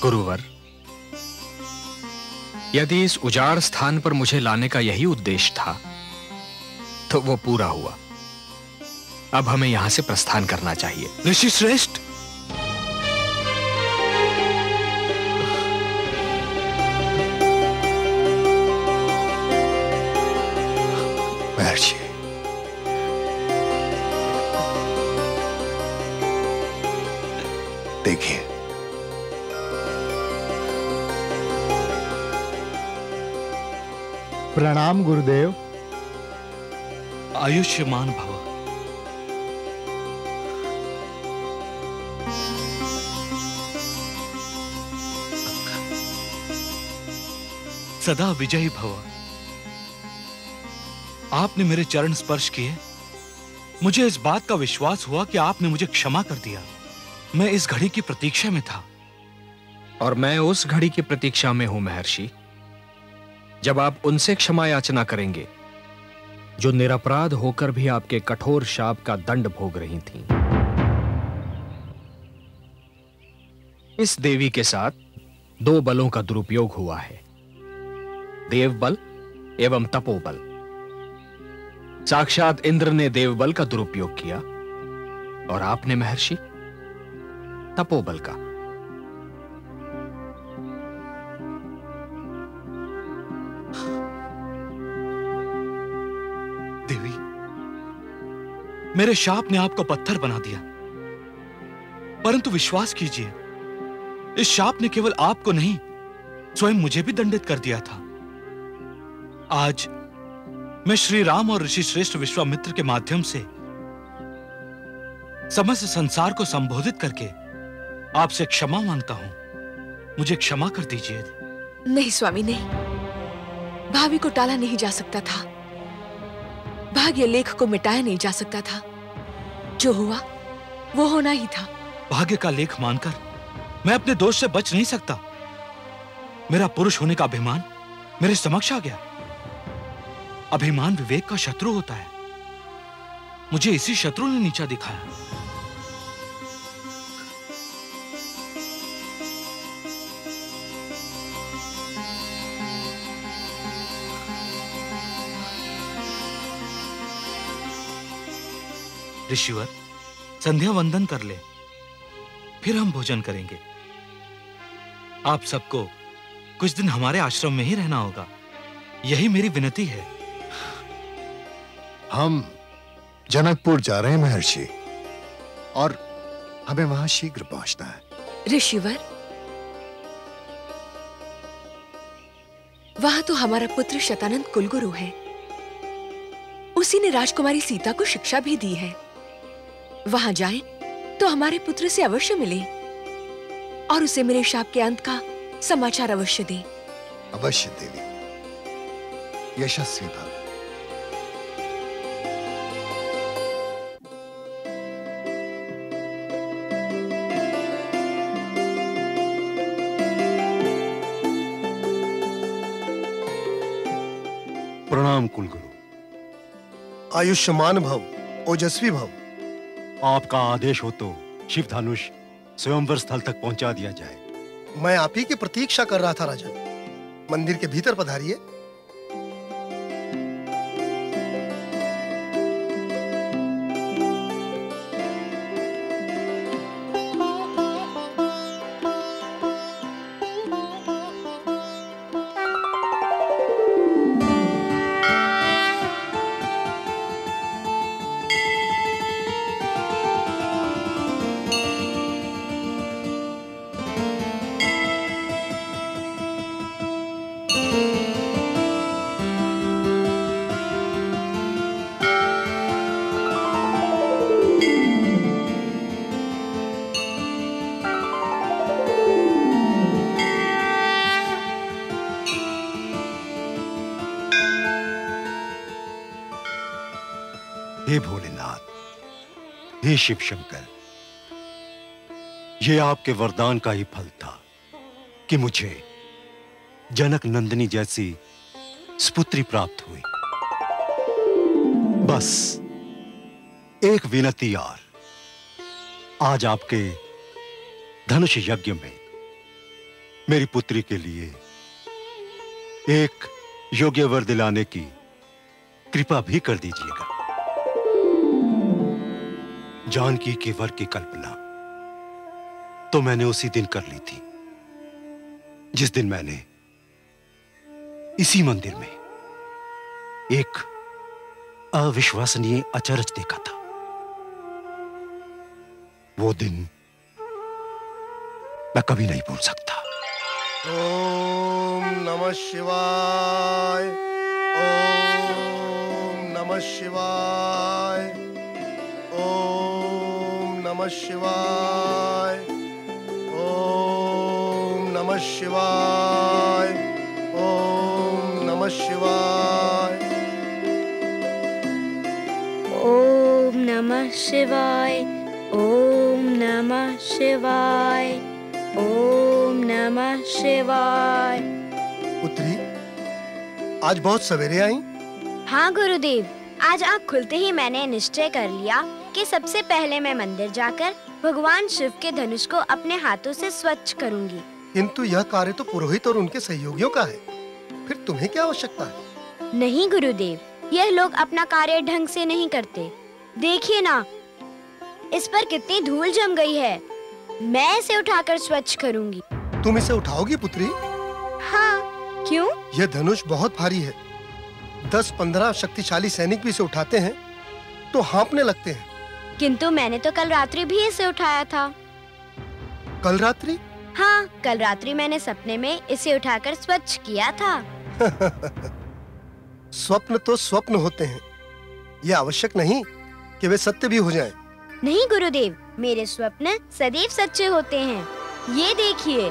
गुरुवर, यदि इस उजाड़ स्थान पर मुझे लाने का यही उद्देश्य था तो वो पूरा हुआ। अब हमें यहां से प्रस्थान करना चाहिए। ऋषि श्रेष्ठ, महर्षि, देखिए, प्रणाम गुरुदेव। आयुष्मान भव। सदा विजयी भव। आपने मेरे चरण स्पर्श किए, मुझे इस बात का विश्वास हुआ कि आपने मुझे क्षमा कर दिया। मैं इस घड़ी की प्रतीक्षा में था। और मैं उस घड़ी की प्रतीक्षा में हूं महर्षि, जब आप उनसे क्षमा याचना करेंगे जो निरपराध होकर भी आपके कठोर शाप का दंड भोग रही थीं। इस देवी के साथ दो बलों का दुरुपयोग हुआ है, देव बल एवं तपोबल। साक्षात इंद्र ने देव बल का दुरुपयोग किया और आपने महर्षि तपोबल का। देवी, मेरे शाप ने आपको पत्थर बना दिया, परंतु विश्वास कीजिए, इस शाप ने केवल आपको नहीं, स्वयं मुझे भी दंडित कर दिया था। आज मैं श्री राम और ऋषि श्रेष्ठ विश्वामित्र के माध्यम से समस्त संसार को संबोधित करके आपसे क्षमा मांगता हूं। मुझे क्षमा कर दीजिए। नहीं स्वामी, नहीं। भावी को टाला नहीं जा सकता था, भाग्य लेख को मिटाया नहीं जा सकता था। जो हुआ वो होना ही था। भाग्य का लेख मानकर मैं अपने दोष से बच नहीं सकता। मेरा पुरुष होने का अभिमान मेरे समक्ष आ गया। अभिमान विवेक का शत्रु होता है। मुझे इसी शत्रु ने नीचा दिखाया। ऋषिवर, संध्या वंदन कर ले, फिर हम भोजन करेंगे। आप सबको कुछ दिन हमारे आश्रम में ही रहना होगा, यही मेरी विनती है। हम जनकपुर जा रहे हैं महर्षि, और हमें वहां शीघ्र पहुंचना है। ऋषिवर, वहां तो हमारा पुत्र शतानंद कुलगुरु है। उसी ने राजकुमारी सीता को शिक्षा भी दी है। वहां जाएं तो हमारे पुत्र से अवश्य मिले और उसे मेरे शाप के अंत का समाचार अवश्य दें। अवश्य देवी, यशस्वी भव। प्रणाम कुलगुरु। आयुष्मान भव, ओजस्वी भव। आपका आदेश हो तो शिव धनुष स्वयंवर स्थल तक पहुंचा दिया जाए। मैं आप ही की प्रतीक्षा कर रहा था राजन। मंदिर के भीतर पधारिए। हे भोलेनाथ, हे शिव शंकर, यह आपके वरदान का ही फल था कि मुझे जनक नंदिनी जैसी सुपुत्री प्राप्त हुई। बस एक विनती और, आज आपके धनुष यज्ञ में मेरी पुत्री के लिए एक योग्य वर दिलाने की कृपा भी कर दीजिएगा। जानकी के वर की कल्पना तो मैंने उसी दिन कर ली थी जिस दिन मैंने इसी मंदिर में एक अविश्वसनीय अचरज देखा था। वो दिन मैं कभी नहीं भूल सकता। ओम नमः शिवाय, ओम नमः शिवाय, ओम नमः शिवाय, ओम नमः शिवाय, ओम नमः शिवाय, ओम नमः शिवाय, ओम नमः शिवाय, ओम नमः शिवाय। पुत्री, आज बहुत सवेरे आई। हाँ गुरुदेव, आज आँख खुलते ही मैंने निश्चय कर लिया कि सबसे पहले मैं मंदिर जाकर भगवान शिव के धनुष को अपने हाथों से स्वच्छ करूंगी। किंतु यह कार्य तो पुरोहित और उनके सहयोगियों का है, फिर तुम्हें क्या आवश्यकता है? नहीं गुरुदेव, यह लोग अपना कार्य ढंग से नहीं करते। देखिए ना, इस पर कितनी धूल जम गई है। मैं इसे उठाकर स्वच्छ करूंगी। तुम इसे उठाओगी पुत्री? हाँ, क्यों? यह धनुष बहुत भारी है। 10-15 शक्तिशाली सैनिक भी इसे उठाते हैं तो हाँफने लगते हैं। किंतु मैंने तो कल रात्रि भी इसे उठाया था। कल रात्रि? हाँ, कल रात्रि मैंने सपने में इसे उठाकर स्वच्छ किया था। स्वप्न तो स्वप्न होते हैं, यह आवश्यक नहीं कि वे सत्य भी हो जाएं। नहीं गुरुदेव, मेरे स्वप्न सदैव सच्चे होते हैं। ये देखिए।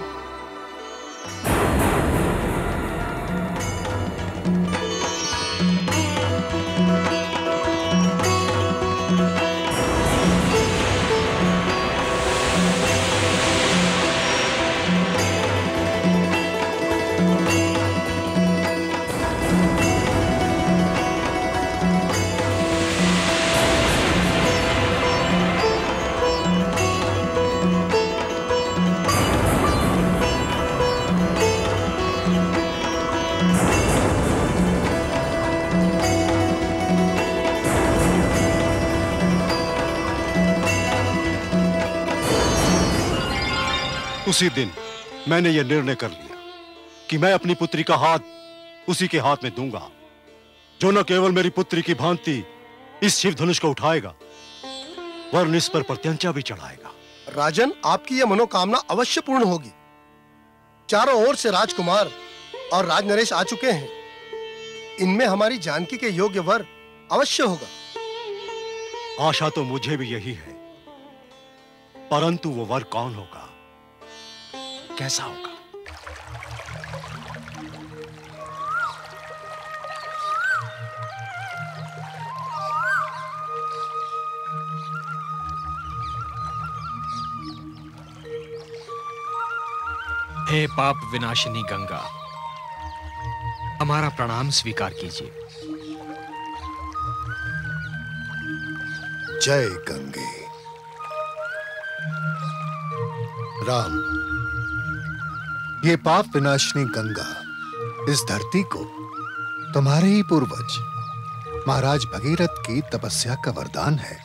उसी दिन मैंने यह निर्णय कर लिया कि मैं अपनी पुत्री का हाथ उसी के हाथ में दूंगा जो न केवल मेरी पुत्री की भांति इस शिव धनुष को उठाएगा वरन इस पर प्रत्यंचा भी चढ़ाएगा। राजन, आपकी यह मनोकामना अवश्य पूर्ण होगी। चारों ओर से राजकुमार और राजनरेश आ चुके हैं। इनमें हमारी जानकी के योग्य वर अवश्य होगा। आशा तो मुझे भी यही है, परंतु वो वर कौन होगा, कैसा होगा? हे पाप विनाशिनी गंगा, हमारा प्रणाम स्वीकार कीजिए। जय गंगे। राम, ये पाप विनाशिनी गंगा इस धरती को तुम्हारे ही पूर्वज महाराज भगीरथ की तपस्या का वरदान है।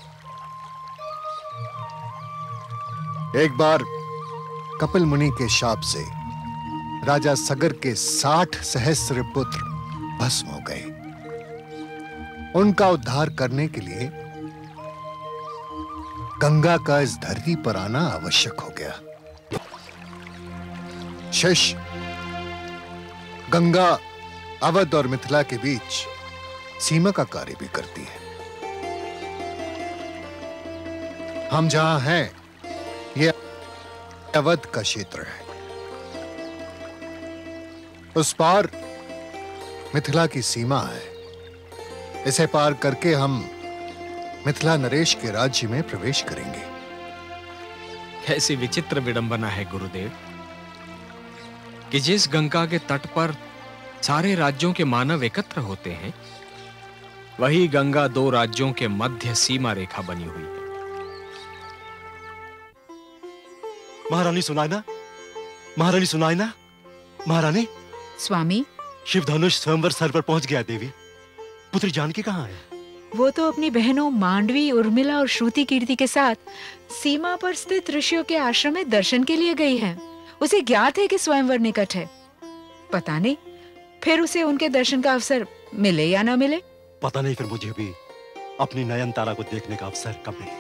एक बार कपिल मुनि के शाप से राजा सगर के 60 सहस्र पुत्र भस्म हो गए। उनका उद्धार करने के लिए गंगा का इस धरती पर आना आवश्यक हो गया। शिष्य, गंगा अवध और मिथिला के बीच सीमा का कार्य भी करती है। हम जहां हैं, यह अवध का क्षेत्र है। उस पार मिथिला की सीमा है। इसे पार करके हम मिथिला नरेश के राज्य में प्रवेश करेंगे। कैसी विचित्र विडंबना है गुरुदेव कि जिस गंगा के तट पर सारे राज्यों के मानव एकत्र होते हैं, वही गंगा 2 राज्यों के मध्य सीमा रेखा बनी हुई है। महारानी सुनाई ना, महारानी सुनाई ना। महारानी, स्वामी, शिवधनुष स्वयंवर स्थल पर पहुंच गया देवी। पुत्री जानकी कहाँ है? वो तो अपनी बहनों मांडवी, उर्मिला और श्रुति कीर्ति के साथ सीमा पर स्थित ऋषियों के आश्रम में दर्शन के लिए गई है। उसे ज्ञात है कि स्वयंवर निकट है। पता नहीं फिर उसे उनके दर्शन का अवसर मिले या न मिले। पता नहीं फिर मुझे भी अपनी नयन तारा को देखने का अवसर कब मिले।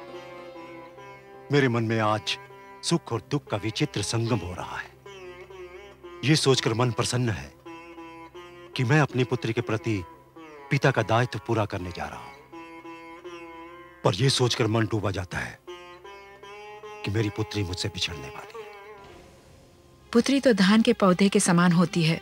मेरे मन में आज सुख और दुख का विचित्र संगम हो रहा है। ये सोचकर मन प्रसन्न है कि मैं अपनी पुत्री के प्रति पिता का दायित्व पूरा करने जा रहा हूं, पर यह सोचकर मन डूबा जाता है कि मेरी पुत्री मुझसे बिछड़ने वाली है। पुत्री तो धान के पौधे के समान होती है।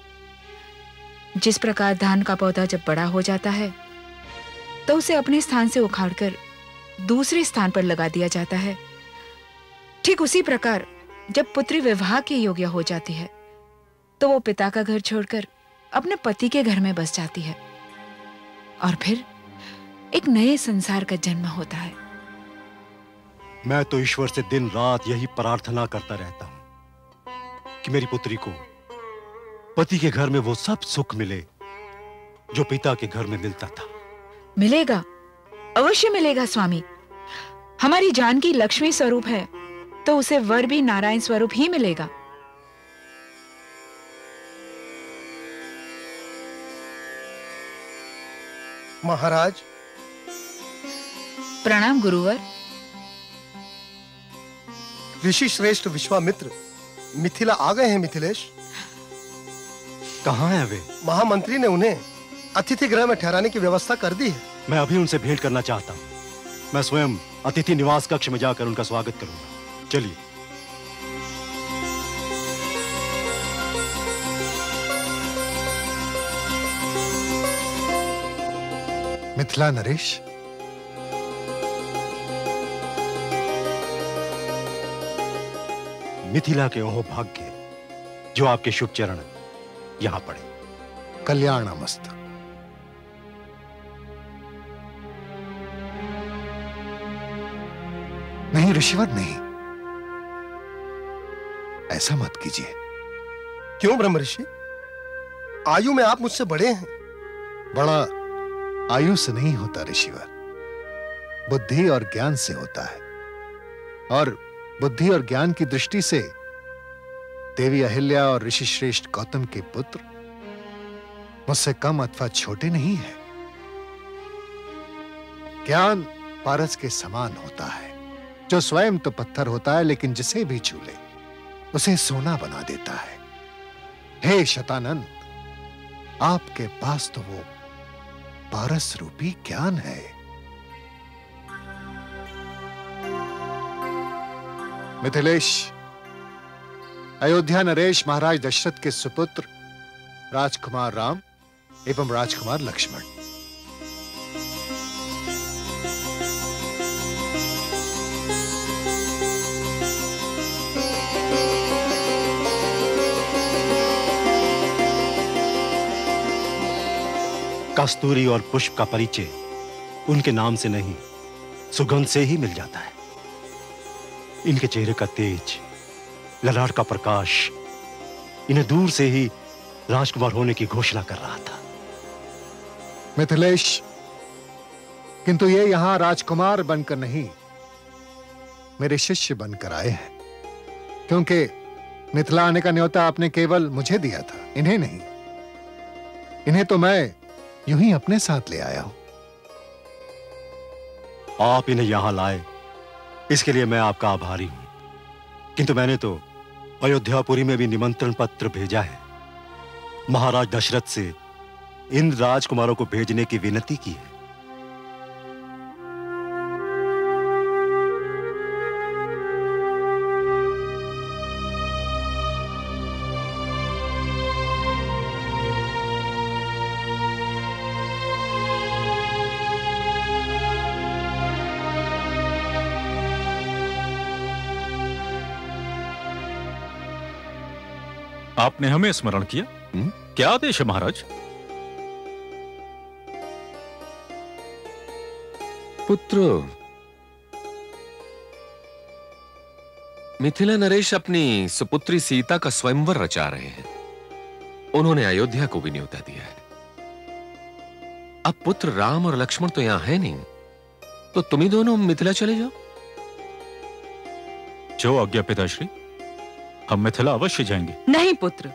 जिस प्रकार धान का पौधा जब बड़ा हो जाता है तो उसे अपने स्थान से उखाड़कर दूसरे स्थान पर लगा दिया जाता है, ठीक उसी प्रकार जब पुत्री विवाह के योग्य हो जाती है तो वो पिता का घर छोड़कर अपने पति के घर में बस जाती है और फिर एक नए संसार का जन्म होता है। मैं तो ईश्वर से दिन रात यही प्रार्थना करता रहता हूं कि मेरी पुत्री को पति के घर में वो सब सुख मिले जो पिता के घर में मिलता था। मिलेगा, अवश्य मिलेगा स्वामी। हमारी जानकी लक्ष्मी स्वरूप है तो उसे वर भी नारायण स्वरूप ही मिलेगा। महाराज, प्रणाम गुरुवर। ऋषि श्रेष्ठ विश्वामित्र मिथिला आ गए हैं। मिथिलेश, कहाँ हैं वे? महामंत्री ने उन्हें अतिथि गृह में ठहराने की व्यवस्था कर दी है। मैं अभी उनसे भेंट करना चाहता हूँ। मैं स्वयं अतिथि निवास कक्ष में जाकर उनका स्वागत करूंगा। चलिए। मिथिला नरेश, मिथिला के ओह भाग्य जो आपके शुभ चरण यहां पड़े। कल्याणमस्तु। नहीं ऋषिवर, नहीं, ऐसा मत कीजिए। क्यों ब्रह्मऋषि? आयु में आप मुझसे बड़े हैं। बड़ा आयु से नहीं होता ऋषिवर, बुद्धि और ज्ञान से होता है। और बुद्धि और ज्ञान की दृष्टि से देवी अहिल्या और ऋषि श्रेष्ठ गौतम के पुत्र मुझसे कम अथवा छोटे नहीं है। ज्ञान पारस के समान होता है, जो स्वयं तो पत्थर होता है लेकिन जिसे भी छू ले उसे सोना बना देता है। हे शतानंद, आपके पास तो वो पारस रूपी ज्ञान है। मिथिलेश, अयोध्या नरेश महाराज दशरथ के सुपुत्र राजकुमार राम एवं राजकुमार लक्ष्मण। कस्तूरी और पुष्प का परिचय उनके नाम से नहीं, सुगंध से ही मिल जाता है। इनके चेहरे का तेज, ललाट का प्रकाश इन्हें दूर से ही राजकुमार होने की घोषणा कर रहा था। मिथिलेश, किंतु ये यहां राजकुमार बनकर नहीं, मेरे शिष्य बनकर आए हैं, क्योंकि मिथिला आने का न्योता आपने केवल मुझे दिया था, इन्हें नहीं। इन्हें तो मैं यूं ही अपने साथ ले आया हूं। आप इन्हें यहां लाए इसके लिए मैं आपका आभारी हूं, किंतु मैंने तो अयोध्यापुरी में भी निमंत्रण पत्र भेजा है। महाराज दशरथ से इन राजकुमारों को भेजने की विनती की है। आपने हमें स्मरण किया? क्या आदेश है महाराज? पुत्र, मिथिला नरेश अपनी सुपुत्री सीता का स्वयंवर रचा रहे हैं। उन्होंने अयोध्या को भी न्योता दिया है। अब पुत्र राम और लक्ष्मण तो यहां है नहीं, तो तुम ही दोनों मिथिला चले जाओ। जो आज्ञा पिताश्री, हम मिथिला अवश्य जाएंगे। नहीं पुत्र,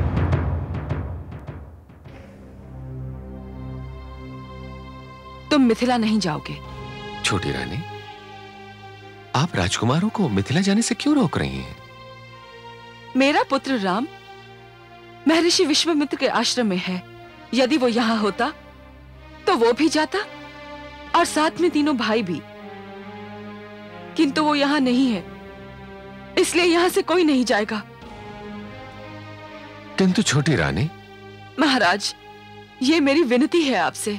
तुम मिथिला नहीं जाओगे। छोटी रानी, आप राजकुमारों को मिथिला जाने से क्यों रोक रही हैं? मेरा पुत्र राम महर्षि विश्वामित्र के आश्रम में है। यदि वो यहाँ होता तो वो भी जाता और साथ में तीनों भाई भी, किंतु वो यहाँ नहीं है, इसलिए यहाँ से कोई नहीं जाएगा। किंतु छोटी रानी। महाराज, ये मेरी विनती है आपसे।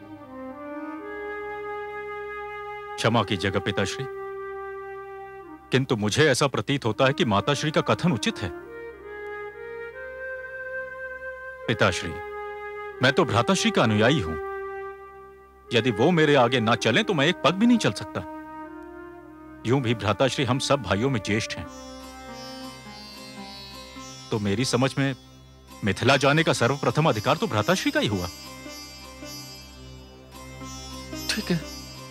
क्षमा कीजिएगा पिताश्री, किंतु मुझे ऐसा प्रतीत होता है कि माताश्री का कथन उचित है। पिताश्री, मैं तो भ्राताश्री का अनुयायी हूं। यदि वो मेरे आगे ना चलें तो मैं एक पग भी नहीं चल सकता। यूं भी भ्राताश्री हम सब भाइयों में ज्येष्ठ हैं, तो मेरी समझ में मिथिला जाने का सर्वप्रथम अधिकार तो भ्राताश्री का ही हुआ। ठीक है,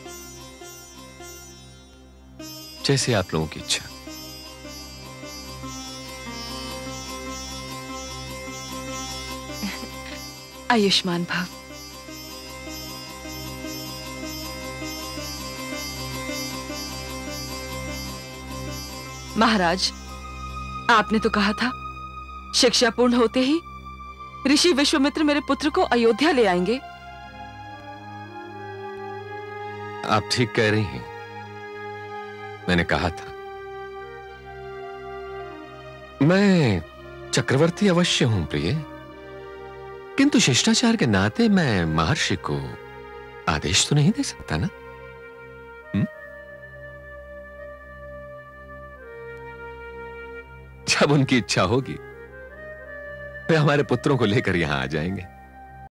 जैसे आप लोगों की इच्छा। आयुष्मान भव। महाराज, आपने तो कहा था शिक्षा पूर्ण होते ही ऋषि विश्वामित्र मेरे पुत्र को अयोध्या ले आएंगे। आप ठीक कह रही हैं, मैंने कहा था। मैं चक्रवर्ती अवश्य हूं प्रिय, किंतु शिष्टाचार के नाते मैं महर्षि को आदेश तो नहीं दे सकता ना। जब उनकी इच्छा होगी वे हमारे पुत्रों को लेकर यहां आ जाएंगे।